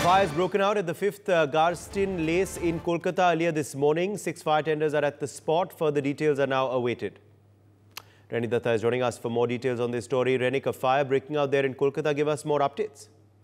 Fires broken out at the 5th Garstin Lace in Kolkata earlier this morning. 6 fire tenders are at the spot. Further details are now awaited. Reni Datta is joining us for more details on this story. Renik, a fire breaking out there in Kolkata. Give us more updates.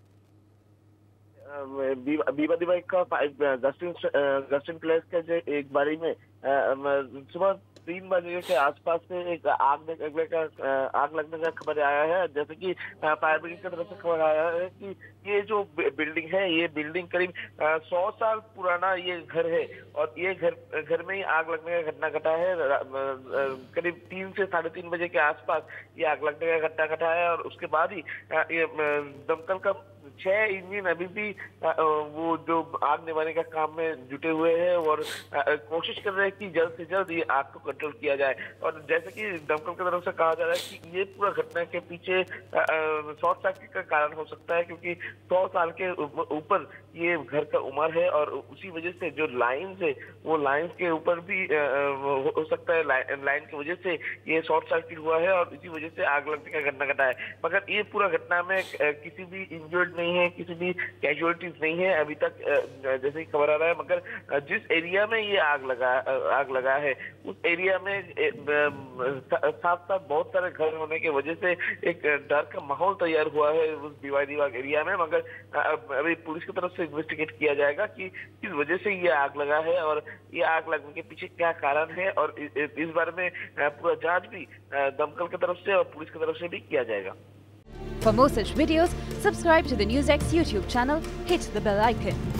बीबादी का गस्टिन place के जो एक बारी में सुबह 3 बजे के आसपास से एक आग लगने का खबर आया है। जैसे कि फायर ब्रिगेड की तरफ से खबर आया है कि ये जो बिल्डिंग है, ये बिल्डिंग करीब 100 साल पुराना ये घर है और ये घर में ही आग लगने का घटना घटा है। करीब 3 से 3:30 बजे के आसपास ये आग लगने का घटना घटा है और उसके बाद ही ये दमकल का 6 इंजन अभी भी वो जो आग निभाने का काम में जुटे हुए हैं और कोशिश कर रहे हैं कि जल्द से जल्द ये आग को कंट्रोल किया जाए। और जैसे कि दमकल की तरफ से कहा जा रहा है कि ये पूरा घटना के पीछे शॉर्ट सर्किट का कारण हो सकता है, क्योंकि 100 साल के ऊपर ये घर का उम्र है और उसी वजह से जो लाइन्स है वो लाइन्स के ऊपर भी हो सकता है, लाइन की वजह से ये शॉर्ट सर्किट हुआ है और इसी वजह से आग लगने का घटना घटा है। मगर ये पूरा घटना में किसी भी इंजर्ड नहीं है, किसी भी कैजुअलिटीज नहीं है अभी तक, जैसे कि खबर आ रहा है। मगर जिस एरिया में ये आग लगा है उस एरिया में साथ साथ बहुत सारे घर होने की वजह से एक डर का माहौल तैयार हुआ है उस दीवार एरिया में। मगर अभी पुलिस की तरफ से इन्वेस्टिगेट किया जाएगा कि किस वजह से ये आग लगा है और ये आग लगने के पीछे क्या कारण है, और इस बारे में पूरा जांच भी दमकल की तरफ से और पुलिस की तरफ से भी किया जाएगा। For more such videos, subscribe to the NewsX YouTube channel, hit the bell icon.